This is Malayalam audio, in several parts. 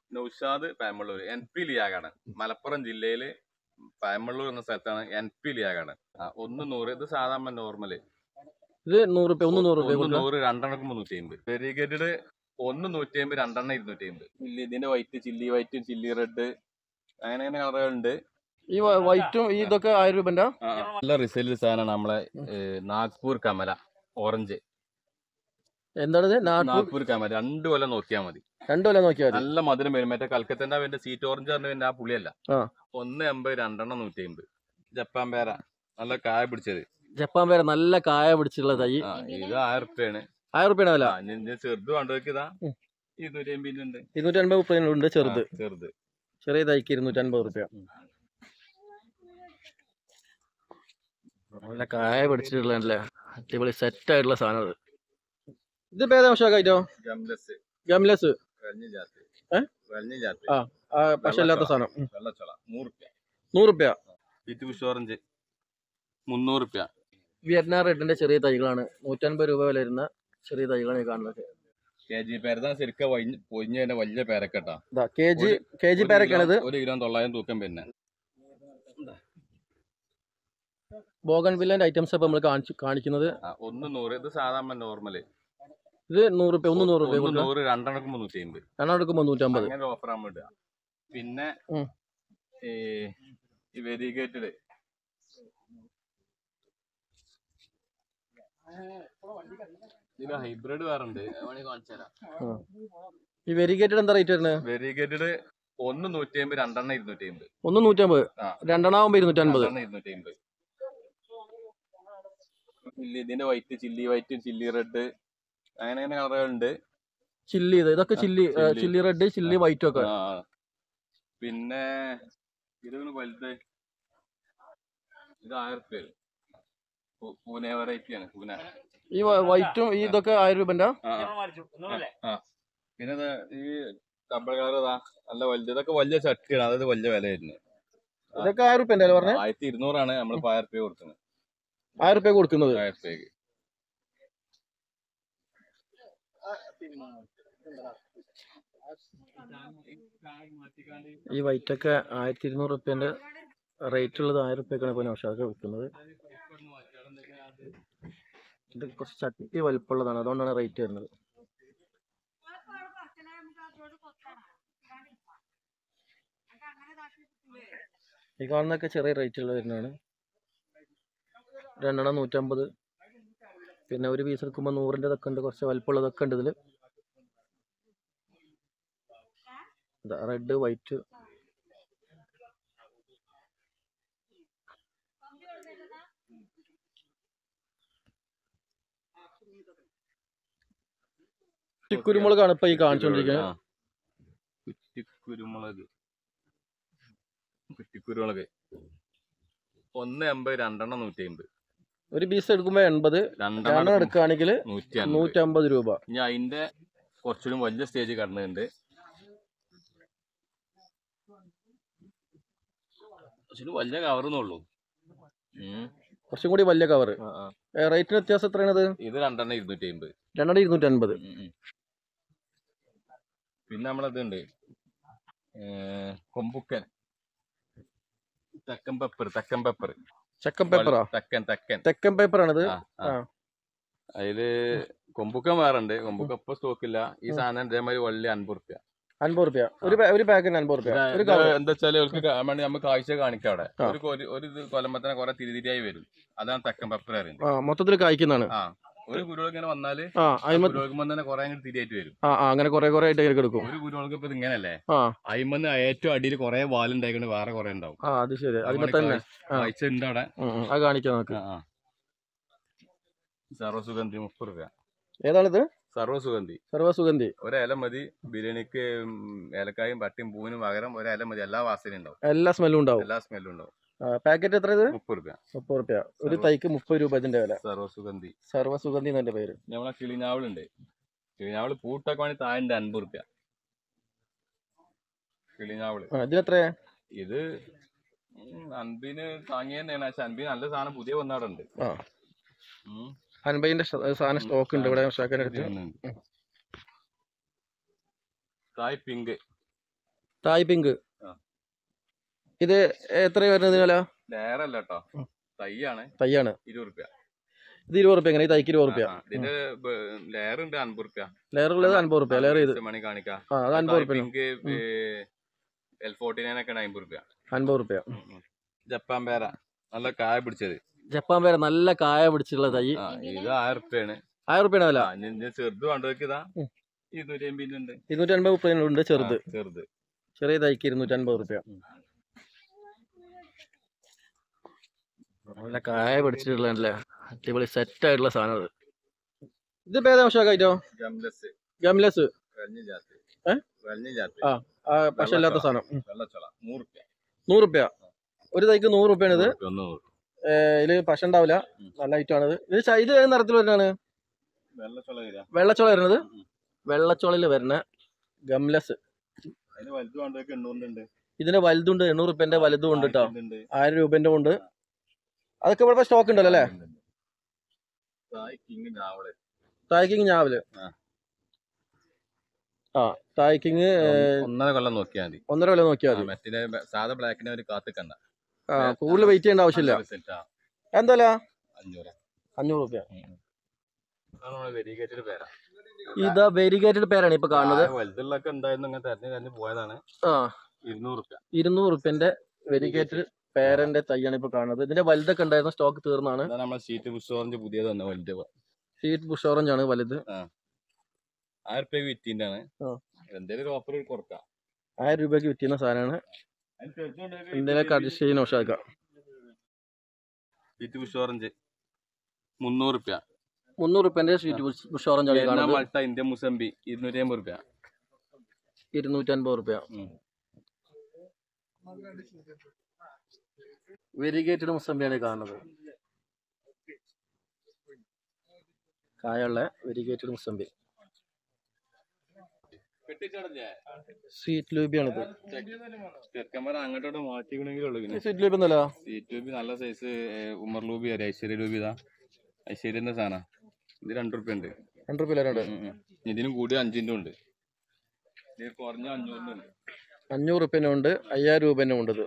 നൗഷാദ് പായമ്പള്ളൂർ NP ലിയാകാടൻ മലപ്പുറം ജില്ലയില് പായമ്പള്ളൂർ എന്ന സ്ഥലത്താണ് NP ലിയാകാടൻ 100 ഇത് സാധാരണ നോർമല് ഇത് 100 രൂപ 100 രണ്ടെണ്ണം 350 വെരിഗേറ്റഡ് 150 രണ്ടെണ്ണം 250 ഇതിന്റെ white chilli white chilli red അങ്ങനെ കളറുകളുണ്ട് ഈ വൈറ്റും ഇതൊക്കെ 1000 രൂപന്റെ നല്ല റിസെയിൽ സാധനമാണ് നമ്മളെ നാഗ്പൂർ കമല ഓറഞ്ച് എന്താണ് നാഗ്പൂർ കമല 2 കൊല്ലം നോക്കിയാൽ മതി 2 കൊല്ലം നോക്കിയാൽ നല്ല മധുരം വരും മറ്റേ കൽക്കത്തന്റെ സീറ്റ് ഓറഞ്ച് പറഞ്ഞ ആ പുളിയല്ല 180 രണ്ടെണ്ണം 150 ജപ്പാൻ പേര നല്ല കായ പിടിച്ചത് ജപ്പാൻ പേര നല്ല കായ പിടിച്ചിട്ടുള്ള തൈ ഇത് 1000 റുപ്യാണ് 1000 രൂപയാണ് വില ചെറുത് കണ്ടുവെക്കിതാ 250 ഉണ്ട് 250 ഉണ്ട് ചെറുത് ചെറിയ തൈക്ക് 250 രൂപ നല്ല കായ പിടിച്ചിട്ടുള്ളതല്ലേ അടിപൊളി സെറ്റ് ആയിട്ടുള്ള സാധനം ഇത് പേദാംശമായിട്ടോ ഗംലസ് പക്ഷെ ഇല്ലാത്ത സാധനം 100 രൂപ ഓറഞ്ച് 300 രൂപ വിയറ്റ്നാം റെഡിന്റെ ചെറിയ തൈകളാണ് 150 രൂപ വില വരുന്ന ചെറിയ തൈകളാണ് ഈ കാണുന്നത് KG പേരതാണ് ശരിക്കും പൊയിഞ്ഞ വലിയ പേരക്കെട്ടാ KG പേരക്കാണിത് 1 കിലോ 900 തൂക്കം പിന്നെ ബോഗൺവില്ലന്റെ ഐറ്റംസ് ഇപ്പൊ നമ്മൾ കാണിക്കുന്നത് 100 ഇത് സാധാരണ നോർമല് ഇത് 100 രൂപ 100 രൂപ 100 രണ്ടെണ്ണം 350 350 അങ്ങനെ ഓഫർ ആകുമ്പോൾ ഇടുക പിന്നെ ഈ വെരിഗേറ്റഡ് ഇത് ഹൈബ്രിഡ് വേറെ ഉണ്ട് കാണിച്ചു തരാം ഈ വെരിഗേറ്റഡ് എന്താ റേറ്റ് വരുന്നത് വെരിഗേറ്റഡ് 150 രണ്ടെണ്ണം 250 150 രണ്ടെണ്ണം ആവുമ്പോ 250 ഇതിന്റെ white chilli white chilli red അങ്ങനെ കളറുകളുണ്ട് ചില്ലി ഇതൊക്കെ ചില്ലി റെഡ് ചില്ലി വൈറ്റ് ഒക്കെ പിന്നെ ഇത് വലുത് ഇത് 1000 രൂപ പൂനെ വെറൈറ്റി ആണ് പൂനെ ഈ വൈറ്റും ഇതൊക്കെ 1000 രൂപന്റെ പിന്നെ ഈ ഡബിൾ കളർ നല്ല വലുത് ഇതൊക്കെ വലിയ ചട്ടിയാണ് അതായത് വലിയ വില വരുന്നത് ഇതൊക്കെ 1000 രൂപ പറഞ്ഞത് 1200 ആണ് നമ്മൾ 1000 രൂപ കൊടുക്കുന്നത് 1000 രൂപ കൊടുക്കുന്നത് 1000 രൂപയ്ക്ക് ഈ വൈറ്റൊക്കെ 1200 രൂപന്റെ റേറ്റ് ഉള്ളത് 1000 രൂപയ്ക്കാണ് ഇപ്പോൾ നൗഷാദ് വിൽക്കുന്നത് ഇത് കുറച്ച് ചട്ടി വലിപ്പമുള്ളതാണ് അതുകൊണ്ടാണ് റേറ്റ് വരുന്നത് ഈ കാണുന്നതൊക്കെ ചെറിയ റേറ്റുള്ള വരുന്നതാണ് രണ്ടെണ്ണം 150 പിന്നെ ഒരു പീസ് എടുക്കുമ്പോൾ 100ൻ്റെതൊക്കെ ഉണ്ട് കുറച്ച് വലിപ്പമുള്ളതൊക്കെ ഉണ്ട് ഇതിൽ റെഡ് വൈറ്റ് കുറ്റിക്കുരുമുളകാണ് ഇപ്പൊ ഈ കാണിച്ചുകൊണ്ടിരിക്കുന്നത് കുറ്റിക്കുരുമുളക് 180 രണ്ടെണ്ണം 150 ഒരു പീസ് എടുക്കുമ്പോ 80 രണ്ടെണ്ണം എടുക്കുകയാണെങ്കിൽ 150 രൂപ ഇനി അതിന്റെ കുറച്ചുകൂടി വലിയ സ്റ്റേജ് കടന്നുണ്ട് വലിയ കവറെന്നുള്ളൂ കുറച്ചും കൂടി വലിയ കവർ റേറ്റിന് വ്യത്യാസം എത്രയാണത് ഇത് രണ്ടെണ്ണം 250 രണ്ടെണ്ണം 250 പിന്നെ നമ്മളതുണ്ട് കൊമ്പുക്കൻ തെക്കൻ പേപ്പർ ആണിത് അതില് കൊമ്പുക്കൻ വേറെ ഉണ്ട് കൊമ്പുക്ക ഇപ്പൊ സ്റ്റോക്കില്ല ഈ സാധനം ഇതേമാതിരി വലിയ 50 രൂപ ഒരു പാക്കിന് 50 രൂപ എന്താ വെച്ചാല് നമുക്ക് കാഴ്ച കാണിക്കാം അവിടെ ഒരു കൊലമ്പത്തിനെ കുറെ തിരിതിരിയായി വരും അതാണ് തെക്കൻ പെപ്പർ അറിയുന്നത് മൊത്തത്തിൽ കായ്ക്കുന്നതാണ് ഒരു കുരുവളക് ഇങ്ങനെ വന്നാല് തന്നെ കുറെ തിരിയായിട്ട് വരും അങ്ങനെ കുറെ ആയിട്ട് എടുക്കും ഒരു കുരുവളക് ഇപ്പൊ ഇങ്ങനല്ലേ അയിമന്ന് ഏറ്റവും അടിയിൽ കുറെ വാലുണ്ടായിക്കൊണ്ട് വേറെ കുറെ ഉണ്ടാവും അത് ശരി കാഴ്ച ഉണ്ട് അവിടെ കാണിക്കാം നമുക്ക് സർവ്വസുഗന്ധി 30 രൂപ ഏതാണിത് സർവ്വസുഗന്ധി ഒരില മതി ബിരിയാണിക്ക് ഏലക്കായും പട്ടിയും പൂവിനും പകരം ഒരില മതി എല്ലാ വാസനയും ഉണ്ടാവും എല്ലാ സ്മെല്ലും ഉണ്ടാവും പാക്കറ്റ് എത്ര ഇത് 30 രൂപ ഒരു തൈക്ക് 30 രൂപ ഇതിന്റെ വില സർവ്വസുഗന്ധി എന്നെ പേര് നമ്മളെ കിളിനാവളുണ്ട് കിളിനാവള് പൂട്ടൊക്കെ വേണമെങ്കിൽ താഴെ 50 രൂപ കിളിനാവള് ഇതിനെത്ര ഇത് അൻപിന് താങ്ങിയ തന്നെയാണ് പക്ഷെ അൻപിന് നല്ല സാധനം പുതിയ വന്നാടുണ്ട് 50ന്റെ സാധനം സ്റ്റോക്ക് ഉണ്ട് ഇവിടെ തായ് തായ് പിങ്ക്. ആ. ഇത് എത്ര വരുന്നത് വില? ലെയറല്ല കേട്ടോ, തൈയാണ്. 20 റുപ്യ. ഇത് 20 റുപ്യ. എങ്ങനെ ഈ തൈക്ക് 20 റുപ്യ? ഇതിന്റെ ലെയർ ഉണ്ട് 50 റുപ്യ. ലെയർ ഉള്ളത് 50 റുപ്യ. ലെയർ ചെയ്ത് മണി കാണിക്കാം. അത് 50 റുപ്യ. L49 50 റുപ്യ. 50 റുപ്യ. ജപ്പാൻ പേര നല്ല കായ പിടിച്ചത്. ജപ്പാൻ പേര നല്ല കായ പിടിച്ചിട്ടുള്ള തൈ. ഇത് 1000 റുപ്യാണ്. 1000 റുപ്യാണ് വില. ചെറുത് വേണ്ടവർക്ക് ഇതാ 250 ഉണ്ട്. 250 ഉണ്ട് ചെറുത്. ചെറിയ തൈക്ക് 250 റുപ്യ. നല്ല കായ പിടിച്ചിട്ടുള്ളതല്ലേ, അടിപൊളി സെറ്റ് ആയിട്ടുള്ള സാധനം അത്. ഇത് പേദാംശമായിട്ടോ ഗംലസ്. പക്ഷെ അല്ലാത്ത സാധനം 100 റുപ്യ. ഒരു തൈക്ക് 100 റുപ്യാണ് ഇത്. ഇതില് പശ ഉണ്ടാവില്ല, നല്ല ഐറ്റാണിത്. ഇത് ഏത് നിറത്തിൽ വരുന്നതാണ്? വെള്ളച്ചോള വരുന്നത്. വെള്ളച്ചോളയിൽ വരുന്ന ഗംലസ്. ഇതിന്റെ വലുതുണ്ട്, 800 റുപ്യന്റെ വലുതും ഉണ്ട് കേട്ടോ, 1000 രൂപന്റെ ഉണ്ട്. അതൊക്കെ ഇവിടെ സ്റ്റോക്ക് ഉണ്ടല്ലോ അല്ലേ? തായ് കിങ് ഞാവല്. തായ് കിങ് 1.5 കൊല്ലം നോക്കിയാൽ മതി. 1.5 കൊല്ലം നോക്കിയാൽ മതി. സാധാ ബ്ലാക്കിനെ ഒരു കാത്തിക്കണ്ട. കൂടുതൽ വെയിറ്റ് ചെയ്യേണ്ട ആവശ്യമില്ല. എന്തല്ല 500 റുപ്യ. ഇതാ വെരിഗേറ്റഡ് പേരാണ് ഇപ്പൊ കാണുന്നത്. വലുതുള്ളൊക്കെ എന്തായിരുന്നു തെരഞ്ഞു പോയതാണ്. 200 റുപ്യന്റെ വെരിഗേറ്റഡ് പേരന്റെ തൈയാണ് ഇപ്പൊ കാണുന്നത്. ഇതിന്റെ വലുതൊക്കെ ഉണ്ടായിരുന്ന സ്റ്റോക്ക് തീർന്നാണ്. ഷീറ്റ് ബുഷ് ഓറഞ്ച് പുതിയത് വന്ന വലുത്. ഷീറ്റ് ബുഷ് ഓറഞ്ച് ആണ് വലുത്. 1000 റുപ്യക്ക് വിറ്റിന്റാണ്. എന്തെങ്കിലും ഓഫർ കൊടുക്കാം. 1000 രൂപയ്ക്ക് വിറ്റുന്ന സാധനമാണ്. എന്തെങ്കിലും അഡ്ജസ്റ്റ് ചെയ്യുന്ന ഉഷാക്കാം. ഷീറ്റ് ബുഷ് ഓറഞ്ച് 300 റുപ്യ. 300 റുപ്യന്റെ ഷീറ്റ് ബുഷ് ഓറഞ്ച് ആണ് കാണുന്നത്. ഇന്ത്യൻ മുസംബി 250 റുപ്യ. 250 റുപ്യ. വെരിഗേറ്റഡ് മുസംബിയാണ് കാണുന്നത്. കായുള്ള വെരിഗേറ്റഡ് മുസംബി. സ്വീറ്റ് ലൂബിയാണിത്. അങ്ങോട്ടോട്ട് മാറ്റിക്കണെങ്കിലുള്ളൂ. സ്വീറ്റ് ലൂബി ഒന്നല്ല, സ്വീറ്റ് ലൂബി നല്ല സൈസ്. ഉമർ ലൂബി അറിയാം, ഐശ്വര്യ ലൂബി. ഇതാ ഐശ്വര്യന്റെ സാധനം. ഇത് 2 റുപ്യ ഉണ്ട്. 2 റുപ്യ. ഇതിനും കൂടി 5ന്റെ ഉണ്ട്. ഇത് കുറഞ്ഞ 500 ഉണ്ട്. 500 റുപ്യനും ഉണ്ട്, 5000 രൂപനും ഉണ്ട്. ഇത്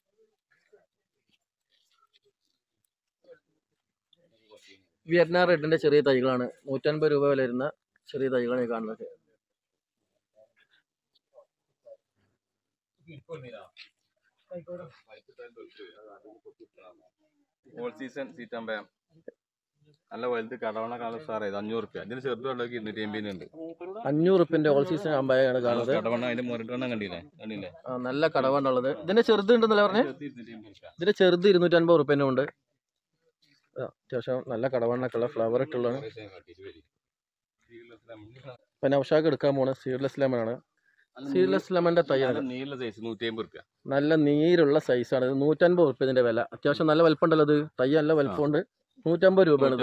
വിയറ്റ്നാം റെഡിന്റെ ചെറിയ തൈകളാണ്. 150 രൂപ വില വരുന്ന ചെറിയ തൈകളാണ് ഈ കാണുന്നത്. ഓൾ സീസൺ സീറ്റാമ്പയം നല്ല വലുത് കടവണ കാലം സാറേ. 500 റുപ്യ. ഇതിന് ചെറുതുള്ളവർക്ക് 250 ഉണ്ട്. 500 റുപ്യന്റെ ഓൾ സീസൺ അമ്പയാണ് കാണുന്നത്. കടവണ അതിന്റെ മുരട്ടവണ്ണം കണ്ടില്ലേ? നല്ല കടവണ്ണുള്ളത്. ഇതിന്റെ ചെറുത് ഉണ്ടെന്നല്ലേ പറഞ്ഞേ? ഇതിന്റെ ചെറുത് 250 റുപ്യനും ഉണ്ട്. അത്യാവശ്യം നല്ല കടവണ്ണൊക്കെയുള്ള ഫ്ലവർ ഇട്ടുള്ളതാണ്. പിന്നെ നൗഷാക്ക് എടുക്കാൻ പോണ സീഡ്ലെസ് ലെമൺ ആണ്. സീഡ്ലെസ് ലെമണിന്റെ തൈയാണ്. നല്ല നീരുള്ള സൈസാണ്. 150 റുപ്യ ഇതിന്റെ വില. അത്യാവശ്യം നല്ല വലുപ്പമുണ്ടല്ലോ. ഇത് തൈ നല്ല വലുപ്പമുണ്ട്. 150 രൂപയാണ്.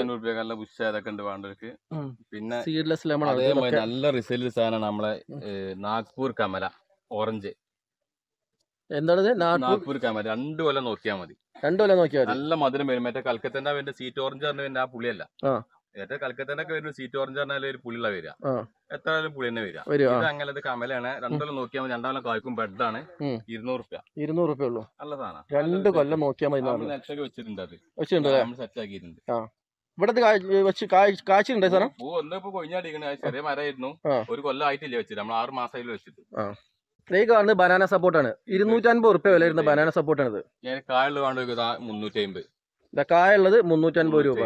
പിന്നെ സീഡ്ലെസ് ലെമൺ നല്ല റിസൾട്ട് സാധനമാണ് നമ്മളെ നാഗ്പൂർ കമല ഓറഞ്ച്. എന്താണിത്? നാഗ്പൂർ കമല 2 കൊല്ലം നോക്കിയാൽ മതി. 2 കൊല്ലം നോക്കിയാൽ മതി. നല്ല മധുരം വരും. മറ്റേ കൽക്കത്തന്റെ അവന്റെ സീറ്റ് ഓറഞ്ച് പറഞ്ഞ ആ പുളിയല്ല. മറ്റേ കൽക്കത്തന്റെ ഒക്കെ വരുന്ന സീറ്റ് ഓറഞ്ച് പറഞ്ഞാൽ ഒരു പുളിയുള്ള വരിക. എത്രയായാലും പുളി തന്നെ വരിക. ഇത് അങ്ങനത്തെ കമലയാണ്. 2 കൊല്ലം നോക്കിയാൽ മതി. 2 കൊല്ലം കായ്ക്കും. ബെഡാണ്. 200 റുപ്യ. 200 റുപ്യ ഉള്ളൂ. നല്ല സാധനം. 2 കൊല്ലം നോക്കിയാൽ മതി. നെറ്റൊക്കെ വെച്ചിട്ടുണ്ട്. അത് സെറ്റ് ആക്കിയിട്ടുണ്ട്. ഇവിടത്തെ കാഴ്ചയുണ്ട് സാധനം. പൂ ഒന്നിപ്പോ കൊഴിഞ്ഞാടിക്കണ ചെറിയ മരമായിരുന്നു. 1 കൊല്ലം ആയിട്ടില്ല വെച്ചിട്ട്. നമ്മൾ 6 മാസമായാലും വെച്ചിട്ട്. ഈ കാണുന്നത് ബനാന സപ്പോർട്ടാണ്. 250 റുപ്യ വില വരുന്ന ബനാന സപ്പോർട്ടാണ്. ഇത് കായുള്ള വേണ്ട 350. കായുള്ളത് 350 രൂപ.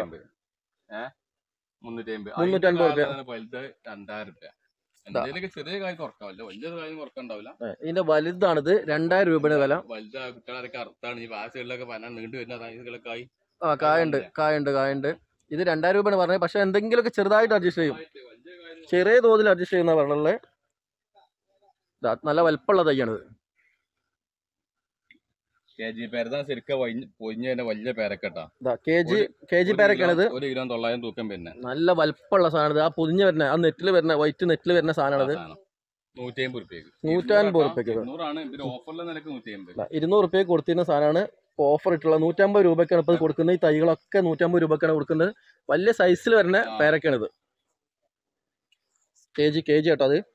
350 റുപ്യ. 2000 റുപ്യ. ചെറിയ കായ് കുറക്കാവില്ല. വലിയ കായ് കുറക്കണ്ടാവില്ല. ഇതിന്റെ വലുതാണിത്. 2000 രൂപയുടെ വില. വലുത് കുട്ടികളൊക്കെ അർത്താണ്. ഈ വാസുകളിലൊക്കെ പന നീണ്ടു വരുന്ന കായ്. കായുണ്ട്. ഇത് 2000 രൂപയാണ് പറഞ്ഞത്. പക്ഷെ എന്തെങ്കിലുമൊക്കെ ചെറുതായിട്ട് അഡ്ജസ്റ്റ് ചെയ്യും. ചെറിയ തോതിൽ അഡ്ജസ്റ്റ് ചെയ്യുന്ന പറഞ്ഞുള്ളത്. നല്ല വലുപ്പമുള്ള തൈയാണിത്. വലിയ പേരക്കട്ടാ. KG പേരക്കാണിത്. 1 കിലോ 900 തൂക്കം. പിന്നെ നല്ല വലുപ്പമുള്ള സാധനം. ആ പൊതിഞ്ഞ് വരുന്ന ആ നെറ്റിൽ വരുന്ന വൈറ്റ് നെറ്റിൽ വരുന്ന സാധനമാണിത്. 150 റുപ്യക്ക്. 200 റുപ്യക്ക് കൊടുത്തിരുന്ന സാധനമാണ്. ഓഫർ ഇട്ടുള്ള 150 രൂപയ്ക്കാണ് ഇപ്പൊ കൊടുക്കുന്നത്. ഈ തൈകളൊക്കെ 150 രൂപയ്ക്കാണ് കൊടുക്കുന്നത്. വലിയ സൈസിൽ വരുന്ന പേരക്കാണിത്. KG കേട്ടോ അത്.